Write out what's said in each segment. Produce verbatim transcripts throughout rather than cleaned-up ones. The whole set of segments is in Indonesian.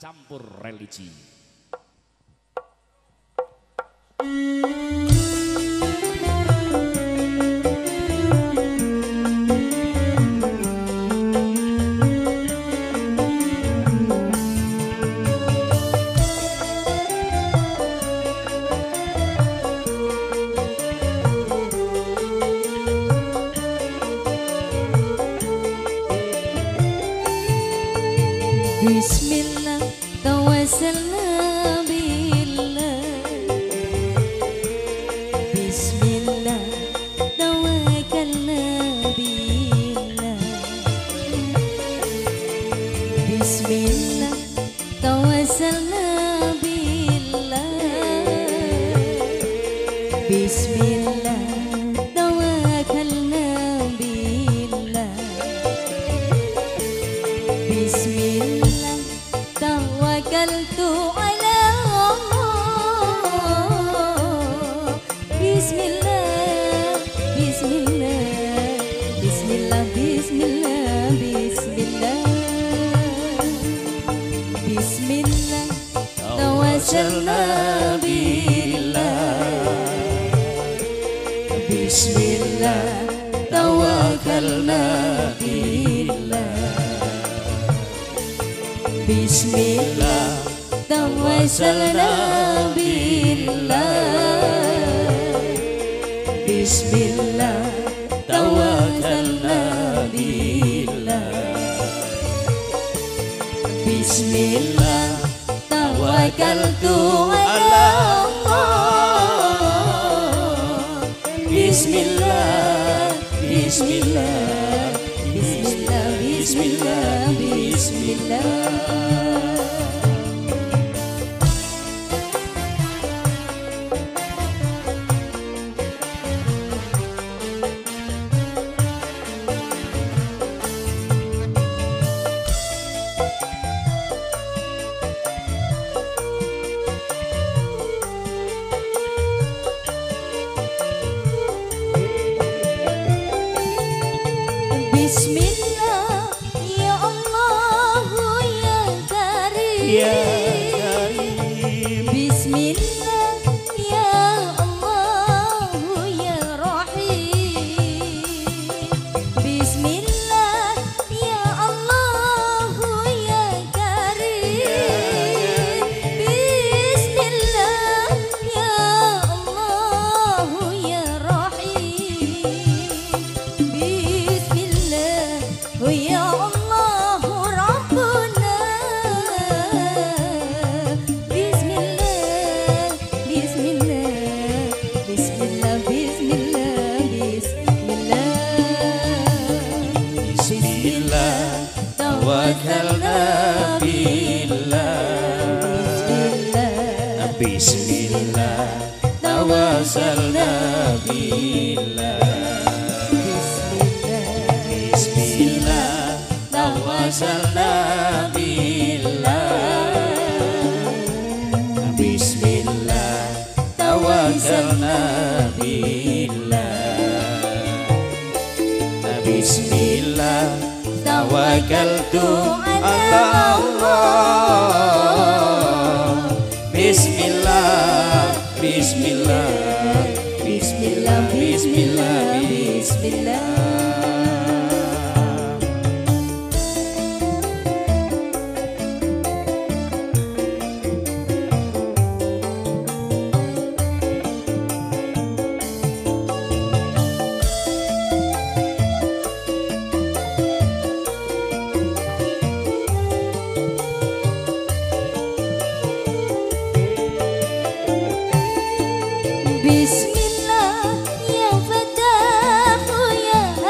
campur religi. Bismillah tawassalna billah. Bismillah tawakkalna billah. Bismillah tawassalna billah. Bismillah tawakkalna billah. Bismillah tawakkaltu ala Allah. Bismillah, Bismillah, Bismillah, Bismillah, Bismillah. Bismillah tawassalna billah. Bismillah tawakkalna billah. Bismillah tawassalna billah. Bismillah tawakkalna billah. Bismillah tawakkaltu ala Allah. Bismillah, Bismillah, Bismillah, Bismillah, Bismillah. Bismillah ya Allah ya Karim. Ya Karim. Bismillah ya Allah ya Rahim. Bismillah ya Allah ya Karim. Bismillah ya Allah ya Rahim. Bismillah ya Allah Rabbuna. Bismillah, Bismillah, Bismillah, Bismillah, Bismillah. Bismillah tawakkalna billah. Bismillah tawassalna billah. Bismillah tawassalna billah. Bismillah tawakkalna billah. Bismillah tawakkaltu ala Allah. Bismillah, Bismillah, Bismillah, Bismillah, Bismillah. Bismillah ya Fatah ya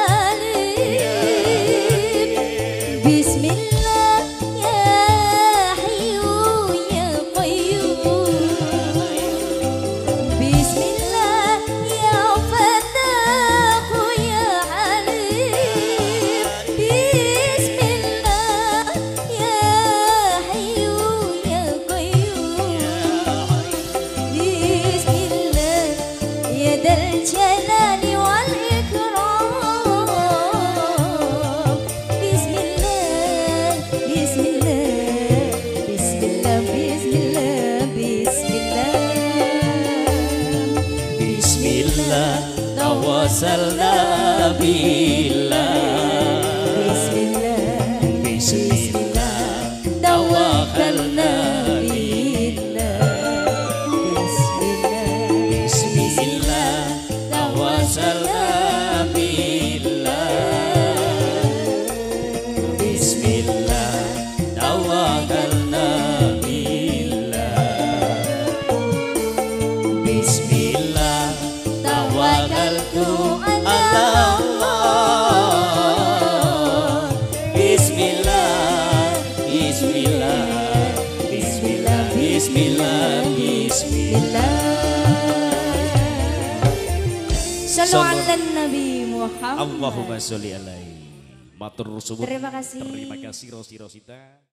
tawassalna billah. Bismillah, Bismillah tawakkalna tawakkalna billah. Bismillah, Bismillah tawassalna billah. Bismillah tawakkalna billah. Bismillah tawakkaltu ala Allah. Bismillah, Bismillah, Bismillah, Bismillah, Bismillah. Sallu ala Nabi Muhammad. Allahumma sholli alaihi. Matur suwun. Terima kasih. Terima kasih Rosi Rosita.